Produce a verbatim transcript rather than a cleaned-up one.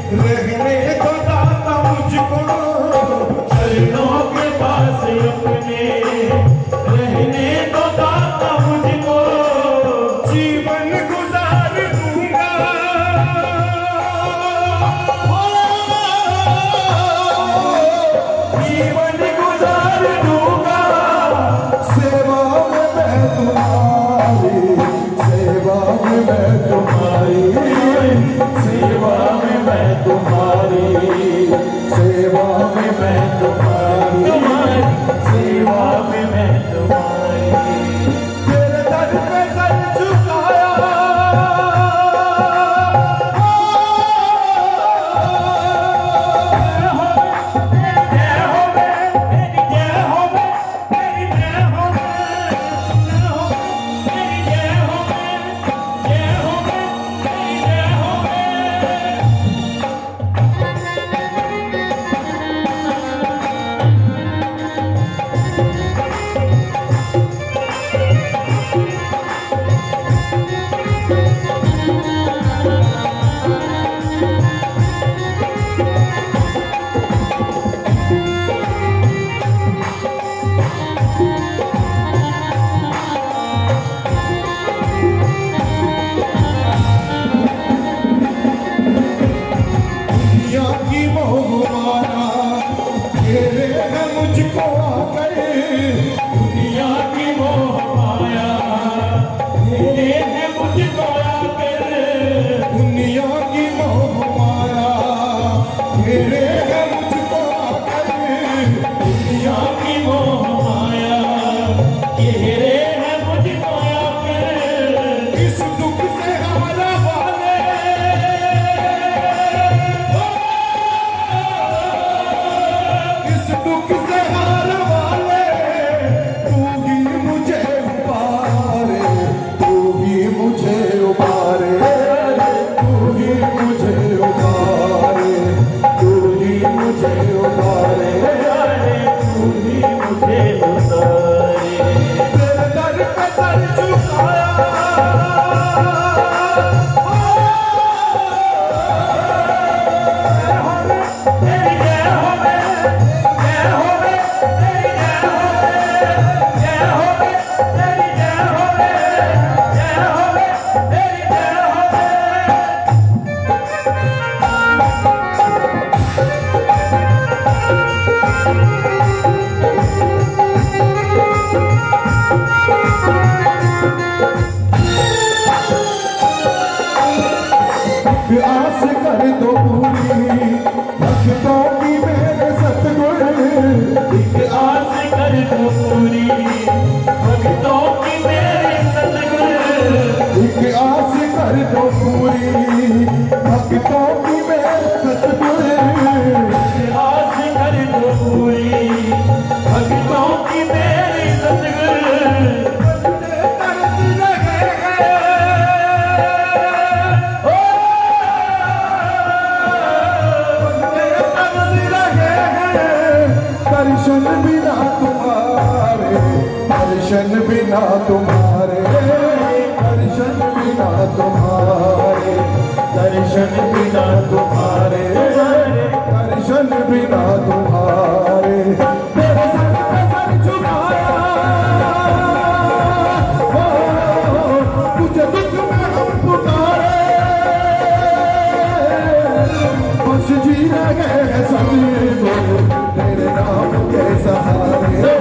रहने तो दाता मुझको चरणों के पास अपने, रहने तो दाता मुझको जीवन गुजार दूंगा, जीवन गुजार दूंगा। सेवा में मैं तुम्हारी, सेवा में मैं तुम्हारी, सेवा में मैं तुम्हारी, सेवा में मैं तुम्हारी, सेवा में मैं तुम्हारी। तेरे दर पे सर झुकाया, जय हो मेरी जय हो मेरी जय हो मेरी जय हो जय हो मेरी जय हो। दुनिया की मोह माया घेरे है मुझको आकर, दुनिया की मोह माया घेरे है मुझको आकर, दुनिया की मोह माया घेरे है मुझको आकर, दुनिया की मोह माया घेरे है मुझको आकर। इस दुख से हारा वाले, इस दुख से हार वाले, तू ही मुझे उबारे, तू ही मुझे उबारे, तू ही मुझे उबारे, तू ही मुझे उबारे, तू ही मुझे उबारे। तेरे दर पे सर झुकाया, तेरी जय हो जय हो तेरी जय हो जय हो तेरी जय हो जय हो तेरी जय हो। आस कर दो पूरी भक्तों की मेरे सतगुर, एक आस कर दो पूरी भक्तों की मेरे सतगुर, एक आस कर दो पूरी भक्तों की मेरे सतगुर, एक आस कर दो पूरी भक्तों की मेरे सतगुर। दर्शन बिना तुम्हारे, दर्शन बिना तुम्हारे, दर्शन बिना तुम्हारे, दर्शन बिना तुम्हारे, दर्शन बिना तुम्हारे। तेरे सर पे सर झुकाया, तुझे दुख में हम पुकारे, बस जी रहे सभी को तेरे नाम के सहारे।